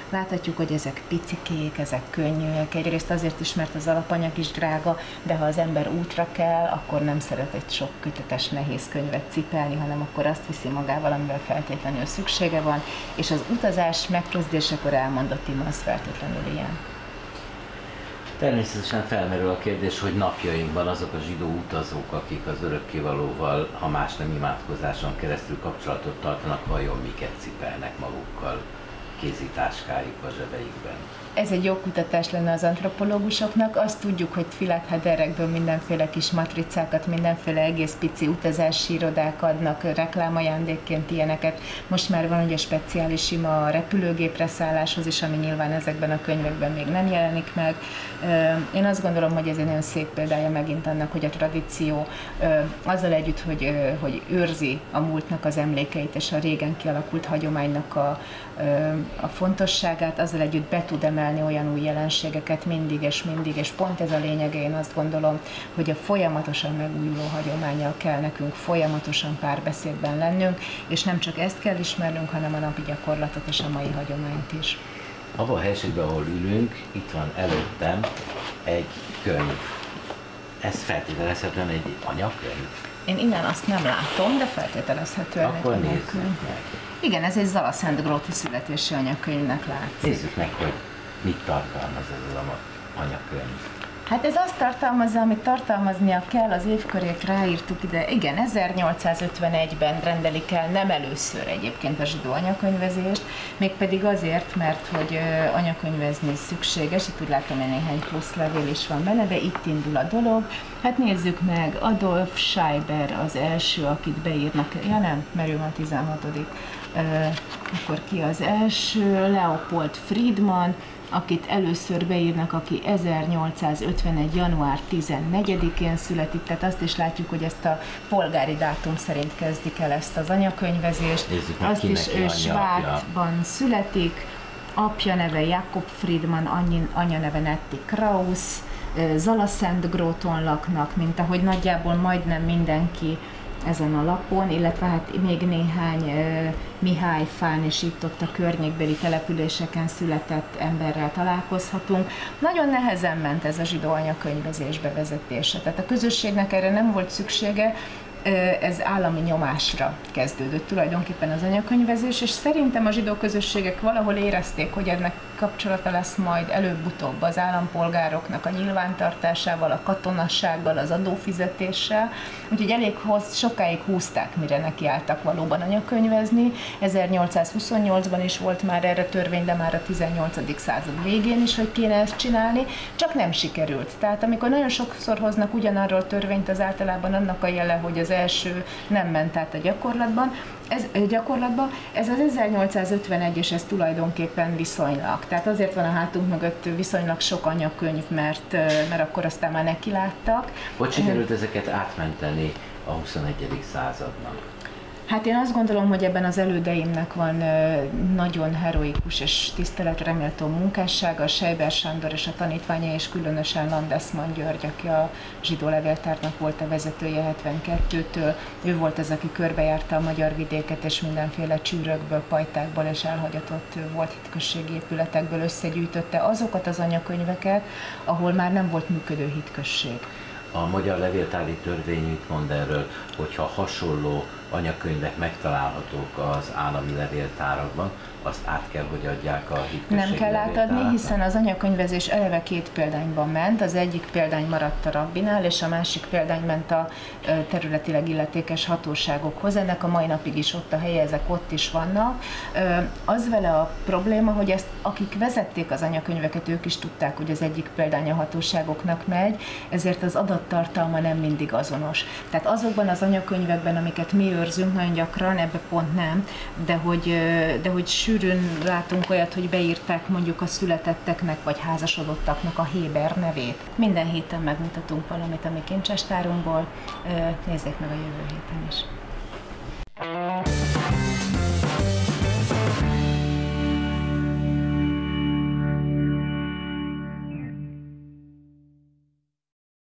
Láthatjuk, hogy ezek picikék, ezek könnyűek, egyrészt azért is, mert az alapanyag is drága, de ha az ember útra kell, akkor nem szeret egy sok kötetes nehéz könyvet cipelni, hanem akkor azt viszi magával, amivel feltétlenül szüksége van, és az utazás megkezdésekor elmondott ima az feltétlenül ilyen. Természetesen felmerül a kérdés, hogy napjainkban azok a zsidó utazók, akik az örökkévalóval, ha más nem imádkozáson keresztül kapcsolatot tartanak, vajon miket cipelnek magukkal kézitáskájukba, zsebeikben? Ez egy jó kutatás lenne az antropológusoknak. Azt tudjuk, hogy Fülethederekből mindenféle kis matricákat, mindenféle egész pici utazási irodák adnak reklámajándékként ilyeneket. Most már van ugye speciális ima a repülőgépre szálláshoz is, ami nyilván ezekben a könyvekben még nem jelenik meg. Én azt gondolom, hogy ez egy nagyon szép példája megint annak, hogy a tradíció azzal együtt, hogy őrzi a múltnak az emlékeit és a régen kialakult hagyománynak a fontosságát, azzal együtt be tud emelni olyan új jelenségeket mindig, és pont ez a lényege, én azt gondolom, hogy a folyamatosan megújuló hagyománnyal kell nekünk folyamatosan párbeszédben lennünk, és nem csak ezt kell ismernünk, hanem a napi gyakorlatot és a mai hagyományt is. Abban a helységben, ahol ülünk, itt van előttem egy könyv. Ez feltételezhetően egy anyakönyv? Én innen azt nem látom, de feltételezhetően akkor egy nézzük meg. Igen, ez egy Zala Szentgróti születési anyakönyvnek látszik. Nézzük meg, hogy mit tartalmaz ez az anyakönyv. Hát ez azt tartalmazza, amit tartalmaznia kell, az évkörét ráírtuk ide. Igen, 1851-ben rendelik el, nem először egyébként a zsidó anyakönyvezést, mégpedig azért, mert hogy anyakönyvezni szükséges, itt úgy látom, hogy néhány plusz levél is van benne, de itt indul a dolog. Hát nézzük meg, Adolf Scheiber az első, akit beírnak, ja nem, mert ő a 16. Akkor ki az első? Leopold Friedman, akit először beírnak, aki 1851. január 14-én születik, tehát azt is látjuk, hogy ezt a polgári dátum szerint kezdik el ezt az anyakönyvezést. Azt is ő Svártban születik, apja neve Jakob Friedman, anya neve Netti Krausz, Zala-Szentgróton laknak, mint ahogy nagyjából majdnem mindenki ezen a lapon, illetve hát még néhány Mihály Fán és itt-ott a környékbeli településeken született emberrel találkozhatunk. Nagyon nehezen ment ez a zsidó anyakönyvezés bevezetése, tehát a közösségnek erre nem volt szüksége, ez állami nyomásra kezdődött tulajdonképpen az anyakönyvezés, és szerintem a zsidó közösségek valahol érezték, hogy ennek kapcsolata lesz majd előbb-utóbb az állampolgároknak a nyilvántartásával, a katonassággal, az adófizetéssel, úgyhogy elég sokáig húzták, mire nekiálltak valóban anyakönyvezni. 1828-ban is volt már erre törvény, de már a 18. század végén is, hogy kéne ezt csinálni, csak nem sikerült. Tehát amikor nagyon sokszor hoznak ugyanarról törvényt, az általában annak a jele, hogy az első nem ment át a gyakorlatban. Ez az 1851, és ez tulajdonképpen viszonylag. Tehát azért van a hátunk mögött viszonylag sok anyakönyv, mert akkor aztán már nekiláttak. Hogy sikerült ezeket átmenteni a 21. századnak? Hát én azt gondolom, hogy ebben az elődeimnek van nagyon heroikus és tiszteletre méltó munkássága. Scheiber Sándor és a tanítványa, és különösen Landesmann György, aki a zsidó levéltárnak volt a vezetője 72-től. Ő volt az, aki körbejárta a magyar vidéket, és mindenféle csűrökből, pajtákból és elhagyatott volt hitközségi épületekből összegyűjtötte azokat az anyakönyveket, ahol már nem volt működő hitközség. A magyar levéltári törvény mit mond erről, hogyha hasonló anyakönyvek megtalálhatók az állami levéltárakban, azt át kell, hogy adják a hitközségi Nem kell átadni, hiszen az anyakönyvezés eleve két példányban ment. Az egyik példány maradt a rabbinál, és a másik példány ment a területileg illetékes hatóságokhoz. Ennek a mai napig is ott a helye, ezek ott is vannak. Az vele a probléma, hogy ezt, akik vezették az anyakönyveket, ők is tudták, hogy az egyik példány a hatóságoknak megy, ezért az adattartalma nem mindig azonos. Tehát azokban az anyakönyvekben, amiket mi őrzünk, nagyon gyakran, ebbe pont nem, de hogy sűrűn látunk olyat, hogy beírták mondjuk a születetteknek vagy házasodottaknak a héber nevét. Minden héten megmutatunk valamit a mi kincsestárunkból, nézzék meg a jövő héten is.